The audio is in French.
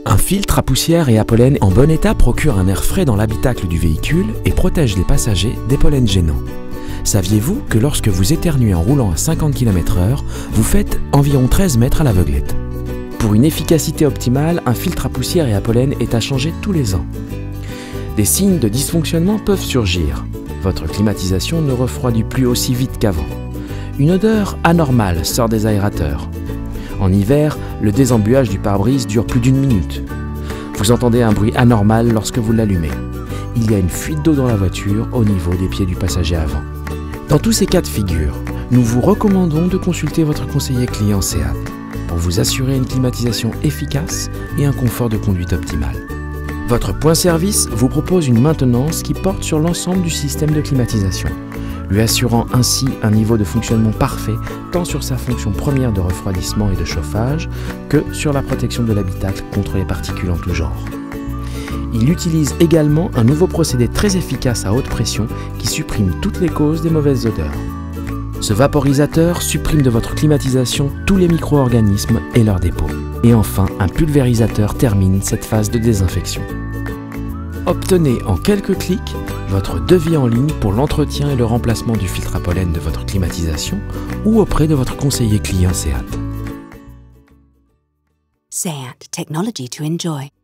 Un filtre à poussière et à pollen en bon état procure un air frais dans l'habitacle du véhicule et protège les passagers des pollens gênants. Saviez-vous que lorsque vous éternuez en roulant à 50 km/h, vous faites environ 13 mètres à l'aveuglette? Pour une efficacité optimale, un filtre à poussière et à pollen est à changer tous les ans. Des signes de dysfonctionnement peuvent surgir. Votre climatisation ne refroidit plus aussi vite qu'avant. Une odeur anormale sort des aérateurs. En hiver, le désembuage du pare-brise dure plus d'1 minute. Vous entendez un bruit anormal lorsque vous l'allumez. Il y a une fuite d'eau dans la voiture au niveau des pieds du passager avant. Dans tous ces cas de figure, nous vous recommandons de consulter votre conseiller client SEAT pour vous assurer une climatisation efficace et un confort de conduite optimal. Votre point service vous propose une maintenance qui porte sur l'ensemble du système de climatisation, lui assurant ainsi un niveau de fonctionnement parfait tant sur sa fonction première de refroidissement et de chauffage que sur la protection de l'habitacle contre les particules en tout genre. Il utilise également un nouveau procédé très efficace à haute pression qui supprime toutes les causes des mauvaises odeurs. Ce vaporisateur supprime de votre climatisation tous les micro-organismes et leurs dépôts. Et enfin, un pulvérisateur termine cette phase de désinfection. Obtenez en quelques clics votre devis en ligne pour l'entretien et le remplacement du filtre à pollen de votre climatisation ou auprès de votre conseiller client SEAT. SEAT, technology to enjoy.